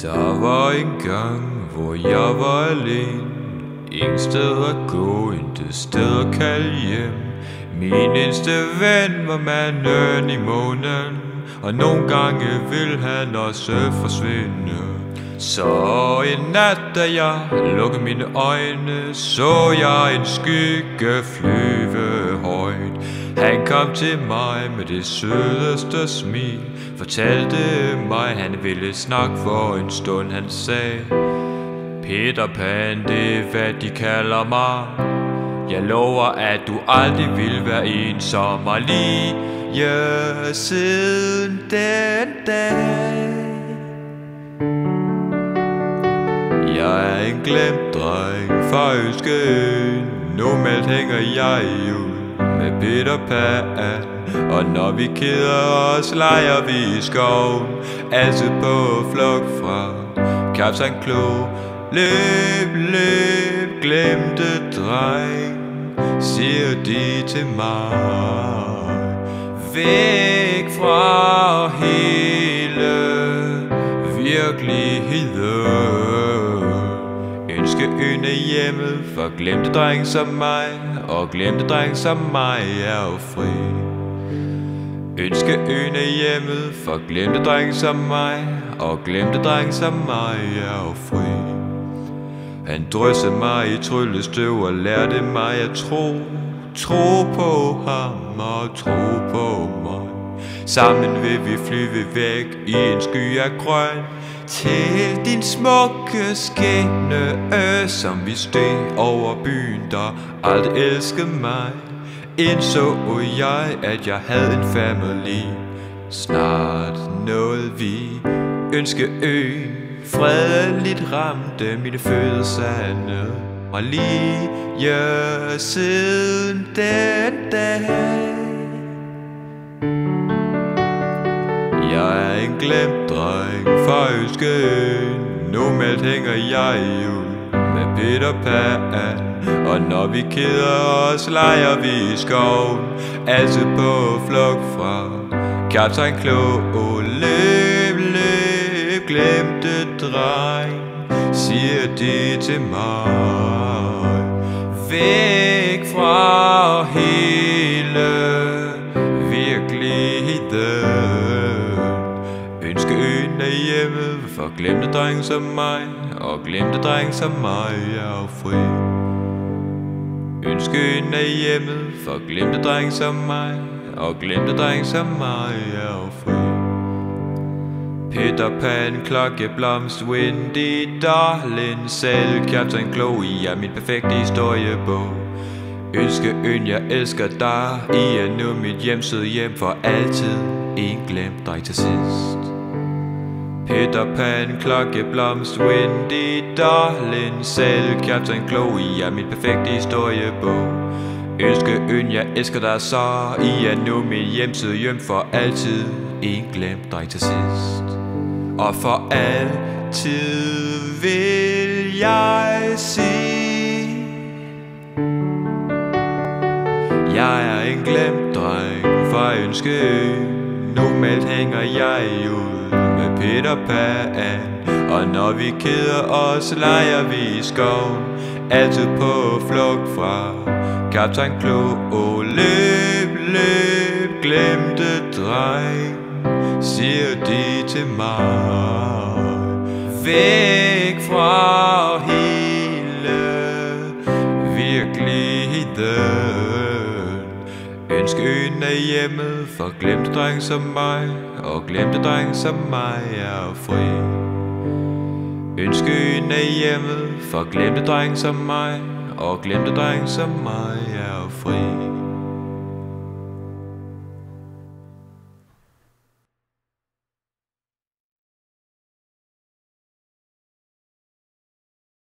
Der var en gang, hvor jeg var alene. Ingen sted at gå, intet sted at kalde hjem. Min eneste ven var manden i månen, og nogle gange vil han også forsvinde. Så en nat, da jeg lukkede mine øjne, så jeg en skygge flyve højt. Han kom til mig med det sødeste smil, fortalte mig, han ville snakke for en stund. Han sagde: Peter Pan, det er hvad de kalder mig. Jeg lover, at du aldrig vil være ensom og lige siden den dag. Jeg er en glemt dreng fra Øskeøen. Normalt hænger jeg ud med Peter Pan, og når vi keder os, leger vi i skoven, altid på flugt fra Kaptajn Klo. Løb, løb, glemte dreng, siger de til mig. Væk fra hele virkeligheden. Ønskeøen er hjemmet for glemte dreng som mig, og glemte dreng som mig er jo fri. Ønskeøen er hjemmet for glemte dreng som mig, og glemte dreng som mig er jo fri. Han dryssede mig i tryllestøv og lærte mig at tro på ham og tro på mig. Sammen vil vi flyve væk i en sky af grøn, til din smukke skæbne, som vi steg over byen, der aldrig elskede mig. Indså jeg, at jeg havde en family. Snart nåede vi Ønskeøen. Fredeligt ramte mine fødder sande, og lige siden den dag. Jeg er en glemt dreng fra Øskeøen. Normalt hænger jeg ud med Peter Pan, og når vi keder os, leger vi i skoven, altid på flugt fra Kaptajn Klo. Løb, løb, glemte dreng, siger de til mig. Væk fra hele virkeligheden. Ønskeøen er hjemmet for glemte dreng som mig, og glemte dreng som mig er jo fri. Ønskeøen er hjemmet for glemte dreng som mig, og glemte dreng som mig er jo fri. Peter Pan, klokkeblomst, Wendy, darling, selv Kaptajn Klo, I er min perfekte historiebog. Ønskeøen, jeg elsker dig, I er nu mit hjemsøde hjem for altid. En glemt dreng til sidst. Peter Pan, klokkeblomst, Wendy, darling, selv Kaptajn Klo, I er min perfekte historiebog. Ønskeøen, jeg elsker dig så, I er nu mit hjemsøde hjem for altid. En glemt dreng til sidst. Og for altid vil jeg sige, jeg er en glemt dreng fra Ønskeøen. Normalt hænger jeg ud med Peter Pan, og når vi keder os, leger vi i skoven, altid på flugt fra Kaptajn Klo. Løb, løb, glemte dreng, siger de til mig. Væk fra hele virkeligheden. Ønskeøen er hjemmet for glemte dreng som mig, og glemte dreng som mig er jo fri. Ønskeøen er hjemmet for glemte dreng som mig, og glemte dreng som mig